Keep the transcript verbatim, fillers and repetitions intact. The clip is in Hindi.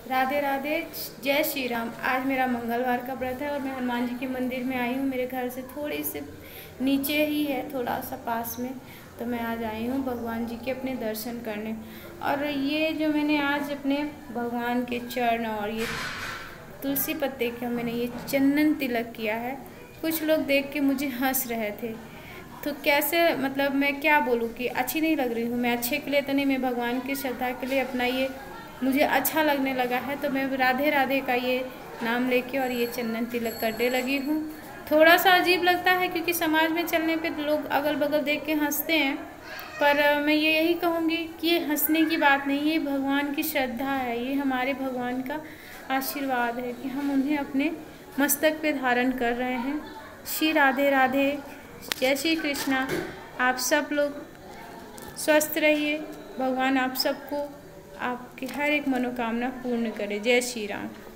राधे राधे, जय श्री राम। आज मेरा मंगलवार का व्रत है और मैं हनुमान जी के मंदिर में आई हूँ। मेरे घर से थोड़ी सी नीचे ही है, थोड़ा सा पास में, तो मैं आज आई हूँ भगवान जी के अपने दर्शन करने। और ये जो मैंने आज अपने भगवान के चरण और ये तुलसी पत्ते का मैंने ये चंदन तिलक किया है। कुछ लोग देख के मुझे हंस रहे थे, तो कैसे, मतलब मैं क्या बोलूँ कि अच्छी नहीं लग रही हूँ। मैं अच्छे के लिए तो नहीं, मैं भगवान की श्रद्धा के लिए अपना ये मुझे अच्छा लगने लगा है, तो मैं राधे राधे का ये नाम लेके और ये चंदन तिलक करने लगी हूँ। थोड़ा सा अजीब लगता है क्योंकि समाज में चलने पे लोग अगल बगल देख के हंसते हैं, पर मैं ये यही कहूँगी कि ये हंसने की बात नहीं, ये भगवान की श्रद्धा है, ये हमारे भगवान का आशीर्वाद है कि हम उन्हें अपने मस्तक पे धारण कर रहे हैं। श्री राधे राधे, जय श्री कृष्णा। आप सब लोग स्वस्थ रहिए, भगवान आप सबको आपकी हर एक मनोकामना पूर्ण करे। जय श्री राम।